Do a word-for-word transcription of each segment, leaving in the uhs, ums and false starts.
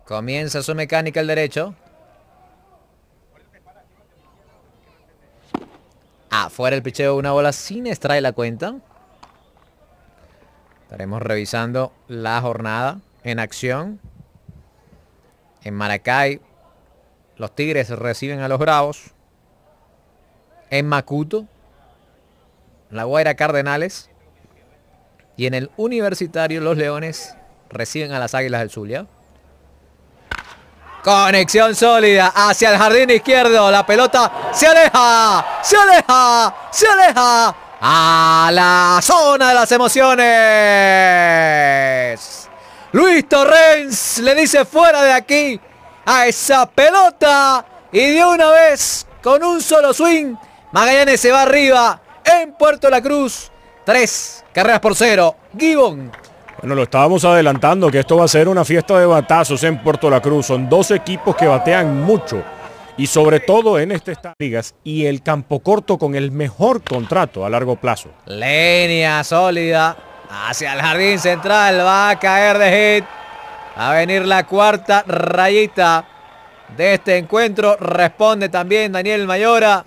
Comienza su mecánica el derecho. Afuera el picheo, una bola sin extrae la cuenta. Estaremos revisando la jornada en acción. En Maracay, los Tigres reciben a los Bravos. En Macuto, La Guaira Cardenales. Y en el Universitario, los Leones reciben a las Águilas del Zulia. Conexión sólida hacia el jardín izquierdo. La pelota se aleja, se aleja, se aleja. A la zona de las emociones. Luis Torrens le dice fuera de aquí a esa pelota. Y de una vez, con un solo swing, Magallanes se va arriba en Puerto La Cruz. Tres carreras por cero. Gibbon. Bueno, lo estábamos adelantando que esto va a ser una fiesta de batazos en Puerto La Cruz. Son dos equipos que batean mucho. Y sobre todo en este estadio ligas y el campo corto con el mejor contrato a largo plazo. Línea sólida hacia el jardín central. Va a caer de hit. Va a venir la cuarta rayita de este encuentro. Responde también Daniel Mayora.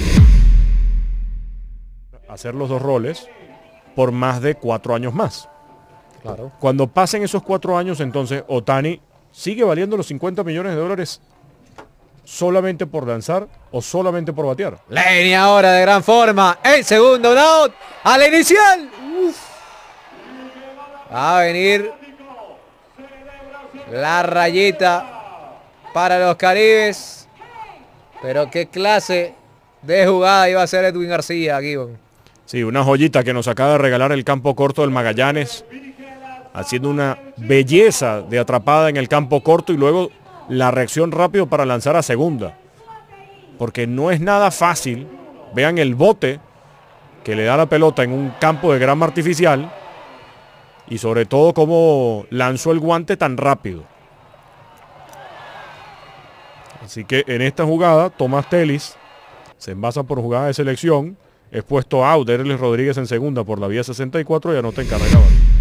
Hacer los dos roles por más de cuatro años más. Claro. Cuando pasen esos cuatro años, entonces Ohtani sigue valiendo los cincuenta millones de dólares solamente por lanzar o solamente por batear. Línea ahora de gran forma. El segundo out. A la inicial. Uf. Va a venir la rayita para los Caribes. Pero qué clase de jugada iba a ser Edwin García, Gibbon. Sí, una joyita que nos acaba de regalar el campo corto del Magallanes. Haciendo una belleza de atrapada en el campo corto y luego la reacción rápido para lanzar a segunda. Porque no es nada fácil. Vean el bote que le da la pelota en un campo de grama artificial. Y sobre todo cómo lanzó el guante tan rápido. Así que en esta jugada, Tomás Telis se envasa por jugada de selección. Es puesto out de Erles Rodríguez en segunda por la vía sesenta y cuatro y anota en carrera.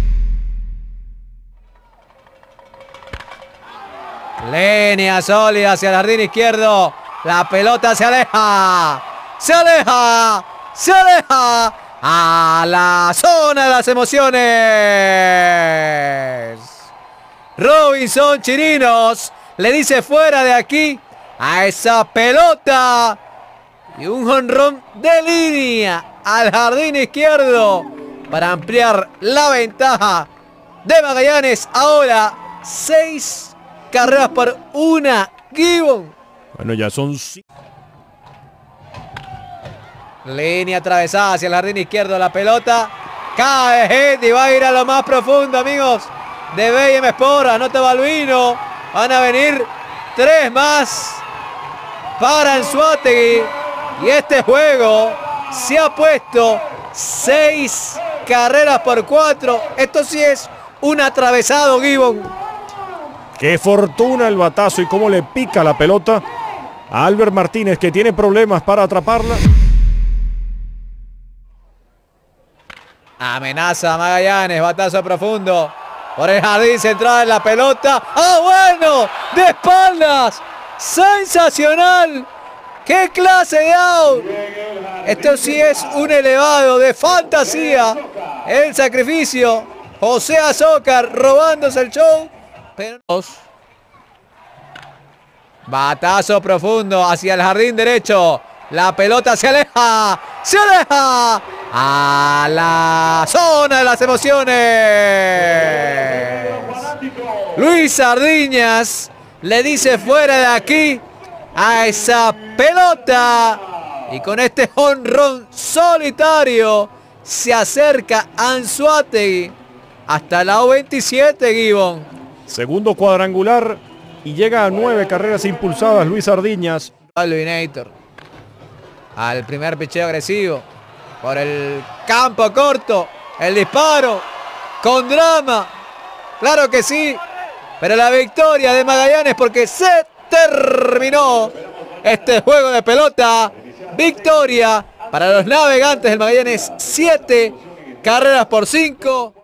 Línea sólida hacia el jardín izquierdo. La pelota se aleja. Se aleja. Se aleja. A la zona de las emociones. Robinson Chirinos le dice fuera de aquí a esa pelota. Y un jonrón de línea al jardín izquierdo para ampliar la ventaja de Magallanes. Ahora seis carreras por una. Gibbon. Bueno, ya son... Línea atravesada hacia el jardín izquierdo. La pelota cae de hit y va a ir a lo más profundo, amigos, de B M Sport. Anota Balbino. Van a venir tres más para Anzoátegui. Y este juego se ha puesto seis carreras por cuatro. Esto sí es un atravesado, Gibbon. Qué fortuna el batazo y cómo le pica la pelota a Albert Martínez, que tiene problemas para atraparla. Amenaza a Magallanes, batazo profundo por el jardín central, la pelota. ¡Ah, bueno! ¡De espaldas! ¡Sensacional! ¡Qué clase de out! Esto sí es un elevado de fantasía. El sacrificio. José Azócar robándose el show. Pero... Batazo profundo hacia el jardín derecho. La pelota se aleja. Se aleja. A la zona de las emociones. Luis Sardiñas le dice fuera de aquí a esa pelota. Y con este jonrón solitario se acerca Anzoátegui hasta la O veintisiete, Gibbon. Segundo cuadrangular y llega a nueve carreras impulsadas Luis Sardiñas. Balbinator al primer picheo agresivo por el campo corto. El disparo con drama. Claro que sí. Pero la victoria de Magallanes, porque se terminó este juego de pelota. Victoria para los Navegantes del Magallanes. siete carreras por cinco.